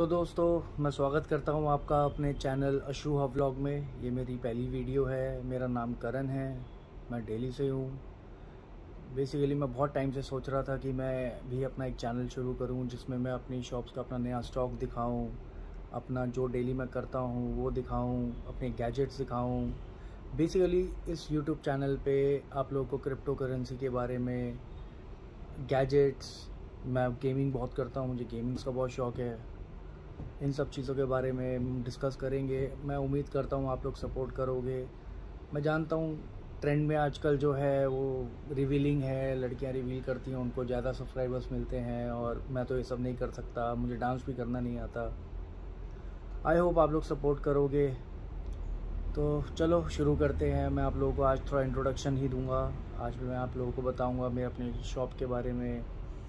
तो दोस्तों, मैं स्वागत करता हूं आपका अपने चैनल अशुहा व्लॉग में। ये मेरी पहली वीडियो है। मेरा नाम करण है, मैं दिल्ली से हूं। बेसिकली मैं बहुत टाइम से सोच रहा था कि मैं भी अपना एक चैनल शुरू करूं जिसमें मैं अपनी शॉप्स का अपना नया स्टॉक दिखाऊं, अपना जो डेली मैं करता हूं वो दिखाऊं, अपने गैजेट्स दिखाऊं। बेसिकली इस यूट्यूब चैनल पे आप लोगों को क्रिप्टो करेंसी के बारे में, गैजेट्स, मैं गेमिंग बहुत करता हूं, मुझे गेमिंग्स का बहुत शौक़ है, इन सब चीज़ों के बारे में डिस्कस करेंगे। मैं उम्मीद करता हूँ आप लोग सपोर्ट करोगे। मैं जानता हूँ ट्रेंड में आजकल जो है वो रिवीलिंग है, लड़कियाँ रिवील करती हैं, उनको ज़्यादा सब्सक्राइबर्स मिलते हैं, और मैं तो ये सब नहीं कर सकता, मुझे डांस भी करना नहीं आता। आई होप आप लोग सपोर्ट करोगे। तो चलो शुरू करते हैं। मैं आप लोगों को आज थोड़ा इंट्रोडक्शन ही दूँगा। आज मैं आप लोगों को बताऊँगा मैं अपने शॉप के बारे में।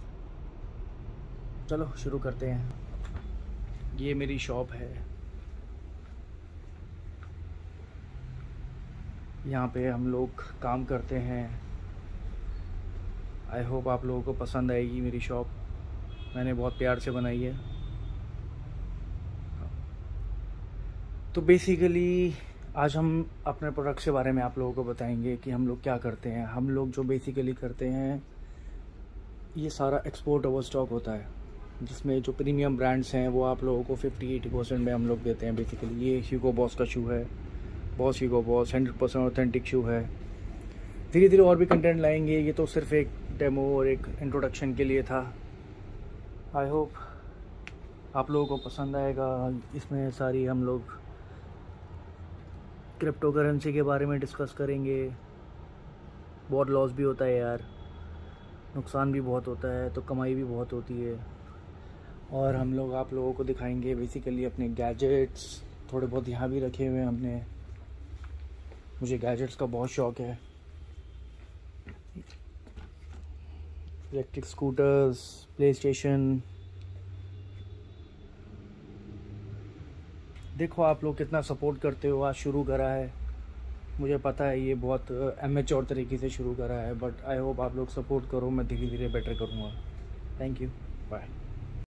चलो शुरू करते हैं। ये मेरी शॉप है। यहाँ पे हम लोग काम करते हैं। आई होप आप लोगों को पसंद आएगी मेरी शॉप। मैंने बहुत प्यार से बनाई है। तो बेसिकली आज हम अपने प्रोडक्ट्स के बारे में आप लोगों को बताएंगे कि हम लोग क्या करते हैं। हम लोग जो बेसिकली करते हैं, ये सारा एक्सपोर्ट ओवर स्टॉक होता है, जिसमें जो प्रीमियम ब्रांड्स हैं वो आप लोगों को 50-80% में हम लोग देते हैं। बेसिकली ये ह्यूगो बॉस का शू है, boss Hugo Boss 100% authentic shoe है। धीरे धीरे और भी कंटेंट लाएंगे। ये तो सिर्फ एक डेमो और एक इंट्रोडक्शन के लिए था। आई होप आप लोगों को पसंद आएगा। इसमें सारी हम लोग क्रिप्टो करेंसी के बारे में डिस्कस करेंगे। बहुत लॉस भी होता है यार, नुकसान भी बहुत होता है, तो कमाई भी बहुत होती है। और हम लोग आप लोगों को दिखाएंगे बेसिकली अपने गैजेट्स। थोड़े बहुत यहाँ भी रखे हुए हैं हमने, मुझे गैजेट्स का बहुत शौक़ है। Electric scooters, PlayStation. देखो आप लोग कितना सपोर्ट करते हो। आज शुरू करा है, मुझे पता है ये बहुत एमेच्योर तरीके से शुरू करा है, बट आई होप आप लोग सपोर्ट करो। मैं धीरे धीरे बेटर करूँगा। Thank you, bye.